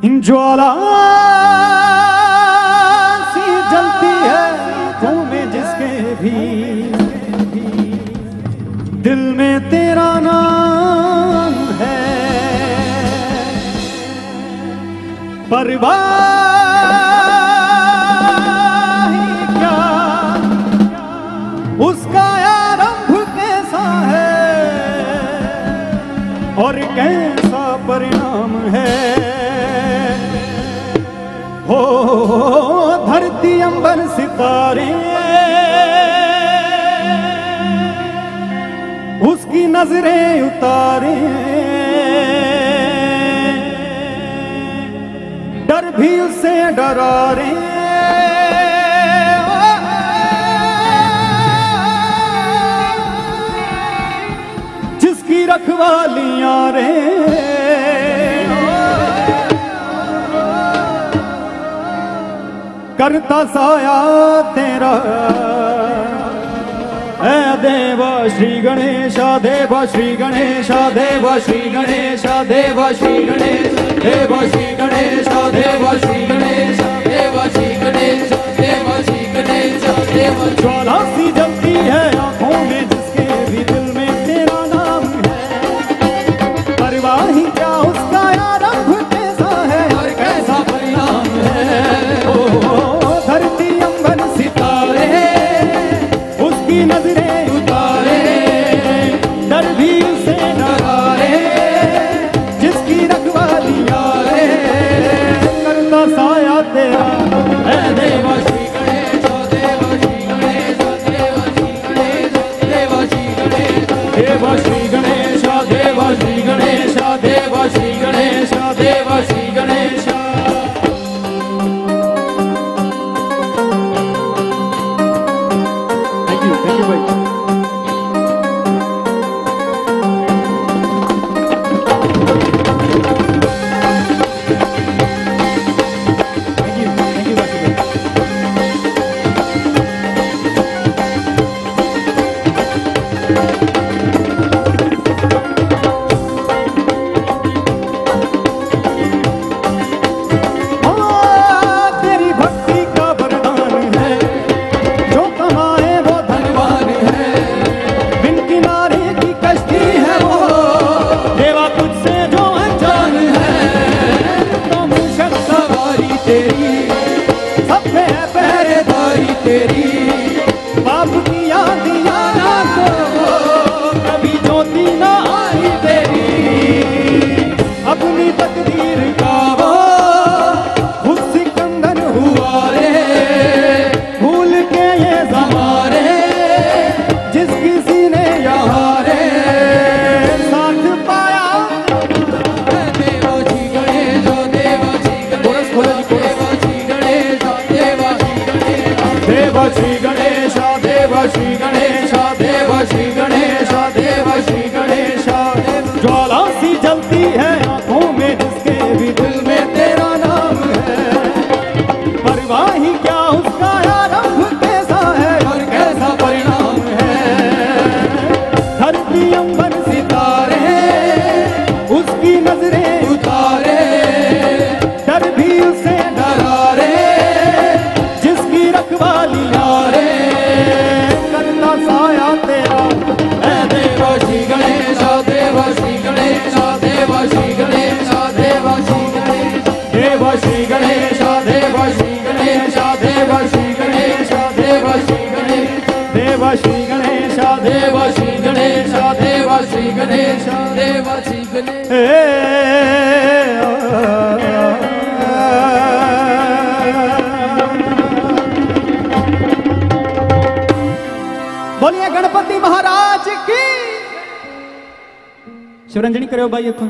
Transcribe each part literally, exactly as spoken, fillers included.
ज्वाला सी जलती है आँखों में जिसके भी दिल में तेरा नाम है। परवाह ही क्या उसका आरंभ कैसा है और कैसा परिणाम है। हो धरती अंबर सितारे उसकी नजरें उतारे, डर भी उससे डरा रे। जिसकी रखवालियां रे करता साया तेरा। ऐ देवा श्री गणेशा देवा श्री गणेशा देवा श्री गणेशा देवा श्री गणेश देवा श्री गणेशा देवा श्री गणेशा देवा श्री गणेशा देवा श्री गणेशा देवा। ज्वाला सी जलती है आँखों में जिसके भी दिल में तेरा नाम है। परवाह ही क्या उसका आरंभ कैसा है और कैसा परिणाम है। ओ धरती अंबर सितारे उसकी नजरें उतारे, डर भी उसे डरा रे। जिसकी रखवालियां रे करता साया तेरा। ऐ देवा Shri Ganesh Deva Shri Ganesh Deva Shri Ganesh Deva Shri Ganesh Deva Shri Ganesh Deva Shri Ganesh Deva Shri Ganesh Deva Shri Ganesh. Thank you thank you भाई। देवा श्री गणेश देवा श्री गणेश देवा श्री गणेश देवा श्री गणेश। ज्वाला सी जलती है आँखों में जिसके भी दिल में तेरा नाम है। परवाह ही क्या उसका आरंभ कैसा है और कैसा परिणाम है। धरती अंबर सितारे उसकी नजरें उतारे, डर भी उसे डरा रे। जिसकी रखवालियां रे करता साया तेरा। ऐ देवा श्री गणेश देवा श्री गणेश देवा श्री गणेश देवा श्री गणेश देवा श्री गणेश देवा श्री गणेश देवा श्री गणेश देवा श्री गणेश देवा श्री गणेश देवा श्री गणेश देवा श्री गणेश देवा श्री गणेश। बोलिए गणपति महाराज की। शिवरंजनी करो भाई अखो।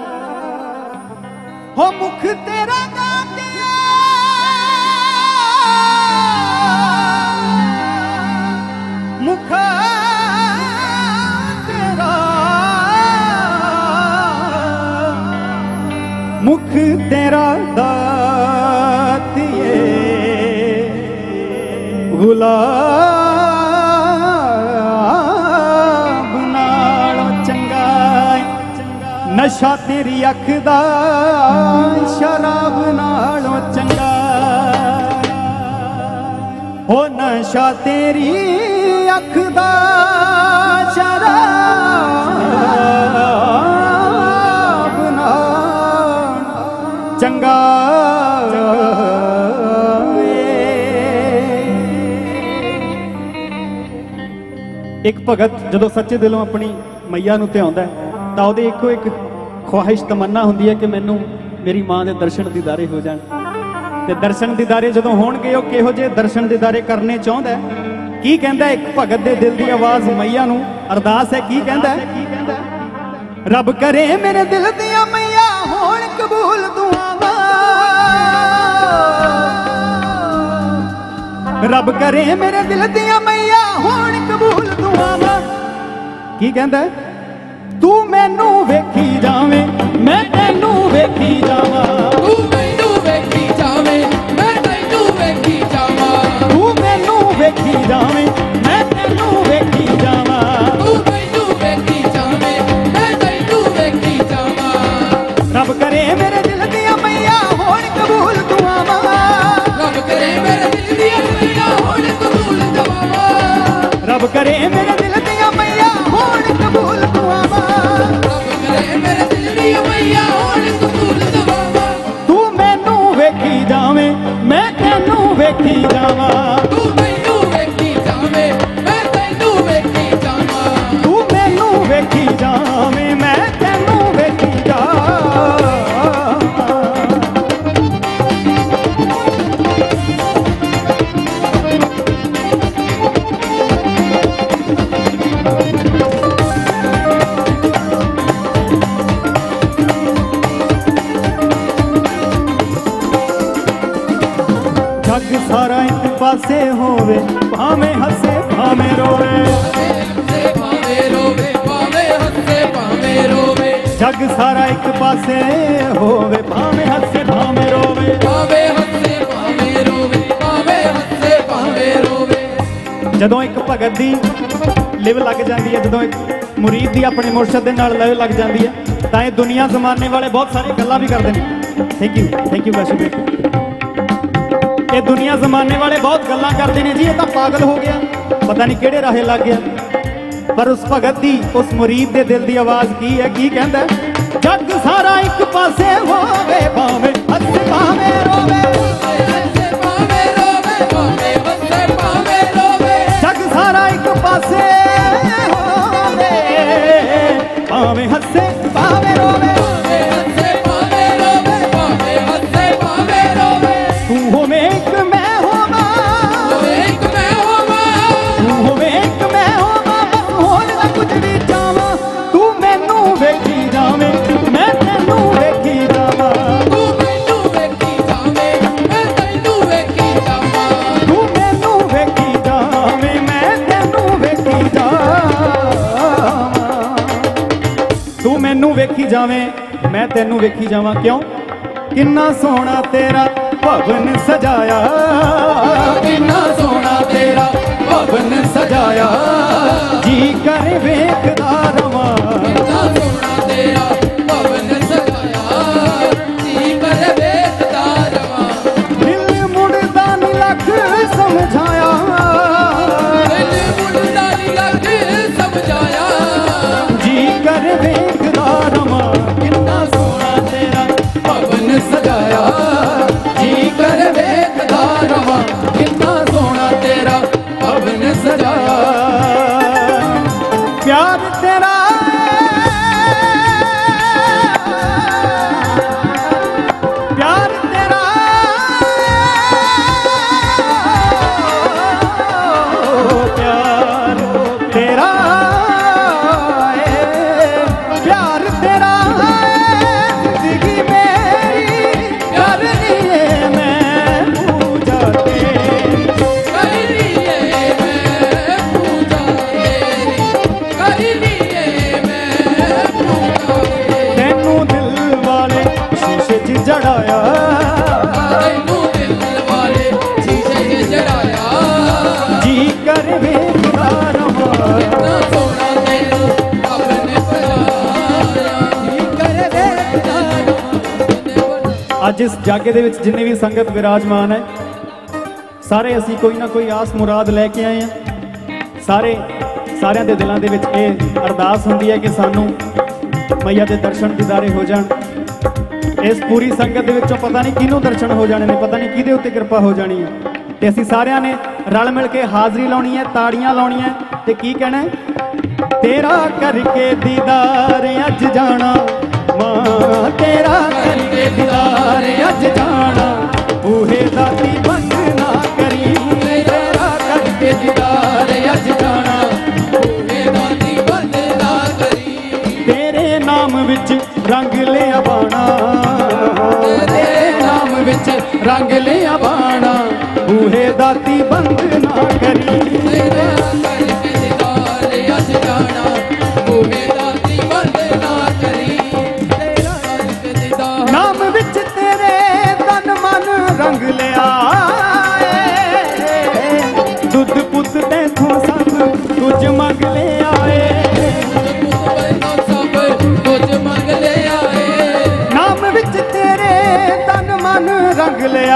हो मुख तेरा गाते तेरा दातिए गुलाब नालों चंगा नशा तेरी अख दा शराब नालों चंगा हो नशा तेरी अख दा शराब नालों चंगा। एक भगत जदों सच्चे दिलों अपनी मैया नूं ध्याउंदा है तां उहदी इक्को एक ख्वाहिश तमन्ना हुंदी है कि मैनूं मेरी मां दे दर्शन दीदारे हो जाण। ते दर्शन दीदारे जदों होणगे ओह किहो जिहे दर्शन दीदारे करने चाहुंदा है। की कहंदा एक भगत दे दिल दी आवाज़ मैया नूं अरदास है। की कहंदा रब करे मेरे दिल दियां मैया होण कबूल दुआवां रब करे मेरे दिल दियां मैया होण कबूल दुआवां। की कहंदा तू मैनू वेखी जावें मैं तैनू वेखी जावां तू मैनू वेखी जावें मैं तैनू वेखी जावां तू मैनू वेखी जावें मैं तैनू वेखी जावां तू मैनू वेखी जावें मैं तैनू वेखी जावां। रब करे मेरे दिल दियां मैया होण कबूल दुआवां रब करे मेरे दिल दियां मैया होण कबूल दुआवां रब करे मेरे दिल दियां मैया होण कबूल दुआवां रब करे मेरे दिल दियां मैया होण कबूल दुआवां। तू मैनू वेखी जावें मैं तैनू वेखी जावां तू मैनू वेखी जावें मैं तैनू वेखी जावां तू मैनू वेखी जावें मैं तैनू वेखी जावां। जग सारा एक पासे होवे भावें हसे भावें रोवे भावें रोवे भावें हसे भावें रोवे जग सारा एक पासे होवे भावें हसे भावें रोवे भावें हसे भावें रोवे भावें हसे भावें रोवे। जदों एक भगत दी लिव लग जाती है जदों एक मुरीद दी अपने मुर्शद दे नाल लिव लग जाती है तां ये दुनिया जमाने वाले बहुत सारी गल्लां भी करते हैं। थैंक यू थैंक यू वैसे ये दुनिया जमाने वाले बहुत गल्लां करते हैं जी ये तो पागल हो गया पता नहीं किहड़े राहे लग गया। पर उस भगत दी उस मुरीद दे दिल दी आवाज़ की है की कहंदा जग सारा एक पासे होवे भावें हसे भावें रोवे हसे भावें रोवे भावें हसे भावें रोवे जग सारा एक पासे होवे भावें हसे भावें रोवे भावें हसे भावें रोवे भावें हसे भावें रोवे। तू होवे एक मैं होवां एक मैं होवां तू होवे एक मैं होवां बस होर ना कुछ भी चावां तू मैनू वेखी जावें मैं तैनू वेखी जावां तू मैनू वेखी जावें मैं तैनू वेखी जावां तू मैनू वेखी जावें मैं तैनू वेखी जावां तू मैनू वेखी जावें मैं तैनू वेखी जावां। क्यों किन्ना सोहना तेरा भवन सजाया किन्ना सोहना तेरा भवन सजाया जी कर वेखदा रवां कितना सोहना तेरा भवन सजाया जी कर वेखदा रवां। दिल मुड़दा नी लख समझाया दिल मुड़दा नी लख समझाया जी कर वेखदा रवां किन्ना सोहना तेरा भवन सजाया जी कर वेखदा रवां कितना सोहना तेरा भवन सजाया। प्यार ਕਰ ਵੇਖਦਾ ਰਵਾਂ ਕਿੰਨਾ ਸੋਹਣਾ ਤੈਨੂੰ ਰੱਬ ਨੇ ਬਣਾਇਆ ਜੀ ਕਰ ਵੇਖਦਾ ਰਵਾਂ। ਅੱਜ ਇਸ ਜਾਗੇ ਦੇ ਵਿੱਚ ਜਿੰਨੇ ਵੀ ਸੰਗਤ ਵਿਰਾਜਮਾਨ ਹੈ, ਸਾਰੇ ਅਸੀਂ ਕੋਈ ਨਾ ਕੋਈ ਆਸ ਮੁਰਾਦ ਲੈ ਕੇ ਆਏ ਹਾਂ। ਸਾਰੇ ਸਾਰਿਆਂ ਦੇ ਦਿਲਾਂ ਦੇ ਵਿੱਚ ਇਹ ਅਰਦਾਸ ਹੁੰਦੀ ਹੈ ਕਿ ਸਾਨੂੰ ਮਈਆ ਦੇ ਦਰਸ਼ਨ ਦੀਦਾਰੇ ਹੋ ਜਾਣ। ਇਸ ਪੂਰੀ ਸੰਗਤ ਦੇ ਵਿੱਚੋਂ ਪਤਾ ਨਹੀਂ ਕਿਹਨੂੰ ਦਰਸ਼ਨ ਹੋ ਜਾਣੇ ਨੇ, ਪਤਾ ਨਹੀਂ ਕਿਹਦੇ ਉੱਤੇ ਕਿਰਪਾ ਹੋ ਜਾਣੀ ਹੈ। ਤੇ ਅਸੀਂ ਸਾਰਿਆਂ ਨੇ ਰਲ ਮਿਲ ਕੇ ਹਾਜ਼ਰੀ ਲਾਉਣੀ ਹੈ, ਤਾੜੀਆਂ ਲਾਉਣੀਆਂ ਤੇ ਕੀ ਕਹਿਣਾ ਹੈ? ਤੇਰਾ ਕਰਕੇ ਦੀਦਾਰ ਅੱਜ ਜਾਣਾ ਮਾਂ, ਤੇਰਾ ਕਰਕੇ ਦੀਦਾਰ ਅੱਜ ਜਾਣਾ, ਬੂਹੇ ਦਾ ਦੀ ਬੰਦ ਨਾ ਕਰੀ। ਤੇਰਾ ਕਰਕੇ ਦੀਦਾਰ ਅੱਜ ਜਾਣਾ, ਬੂਹੇ ਦਾ ਦੀ ਬੰਦ ਨਾ ਕਰੀ। ਤੇਰੇ ਨਾਮ ਵਿੱਚ ਰੰਗ ਲਿਆ ਬਾਣਾ, ਤੇਰੇ ਨਾਮ ਵਿੱਚ ਰੰਗ ਲਿਆ ਬਾਣਾ, ਬੂਹੇ ਦਾ ਦੀ ਬੰਦ ਨਾ ਕਰੀ। ਤੇਰਾ ਕਰਕੇ ਦੀਦਾਰ ਅੱਜ ਜਾਣਾ, ਬੂਹੇ ਦਾ ਦੀ ਬੰਦ ਨਾ ਕਰੀ। ਤੇਰਾ ਕਰਕੇ ਦੀਦਾਰ ਨਾਮ ਵਿੱਚ ਤੇਰੇ ਤਨ ਮਨ ਰੰਗ ਲਿਆ ਏ, ਦੁੱਧ ਪੁੱਤ ਤੈਥੋਂ ਸਭ ਕੁਝ ਮੰਗ ਲਿਆ ਏ। ਸਭ ਕੁਝ ਮੰਗ ਲਿਆ ਏ। ਨਾਮ ਵਿੱਚ ਤੇਰੇ ਤਨ ਮਨ ਰੰਗ ਲਿਆ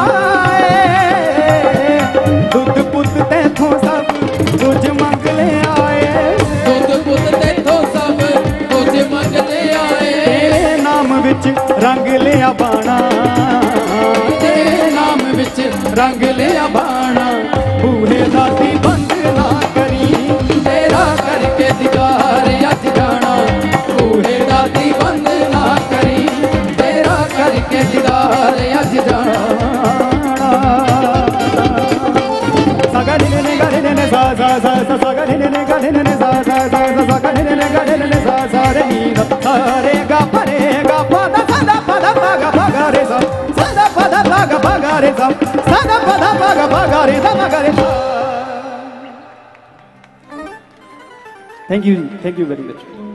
ਏ, ਦੁੱਧ ਪੁੱਤ ਤੈਥੋਂ ਸਭ ਕੁਝ ਮੰਗ ਲਿਆ ਏ। ਦੁੱਧ ਪੁੱਤ ਤੇਥੋਂ ਸਭ ਕੁਝ ਮੰਗ ਲਿਆ ਏ। ਤੇਰੇ ਨਾਮ ਵਿੱਚ ਰੰਗ ਲਿਆ ਬਾਣਾ, ਤੇਰੇ ਨਾਮ ਵਿੱਚ ਰੰਗ ਲਿਆ ਬਾਣਾ, ਬੂਹੇ ਦਾ ਦੀ ਬੰਦ ਨਾ ਕਰੀ। ਤੇਰਾ ਕਰਕੇ ਦੀਦਾਰ ਅੱਜ ਜਾਣਾ, ਬੂਹੇ ਦਾ ਦੀ ਬੰਦ ਨਾ ਕਰੀ। ਤੇਰਾ ਕਰਕੇ ਦੀਦਾਰ ਅੱਜ ਜਾਣਾ। ਸਗਾ ਨੇ ਨੇ ਗਾ ਨੇ ਨੇ ਸਾ ਸਾ ਸਾ ਸਾ ਸਗਾ ਨੇ ਨੇ ਗਾ ਨੇ ਨੇ ਸਾ ਸਾ ਸਾ ਸਾ ਸਗਾ ਨੇ ਨੇ ਗਾ ਨੇ ਨੇ ਸਾ ਸਾ ਰੇ ਨੀ ਸਾ ਰੇ ਗਾ ਪਾ ਰੇ ਗਾ ਪਾ ਦਾ ਸਾ ਦਾ ਪਾ ਦਾ ਪਾ ਗਾ ਪਾ ਗਾ ਰੇ ਸਾ ਸਾ ਦਾ ਪਾ ਦਾ ਪਾ ਗਾ ਪਾ ਗਾ ਰੇ ਸਾ ਸਾ ਦਾ ਪਾ ਦਾ ਪਾ ਗਾ ਪਾ ਗਾ ਰੇ ਸਾ ਪਾ ਗਾ ਰੇ ਸਾ। Thank you thank you very much.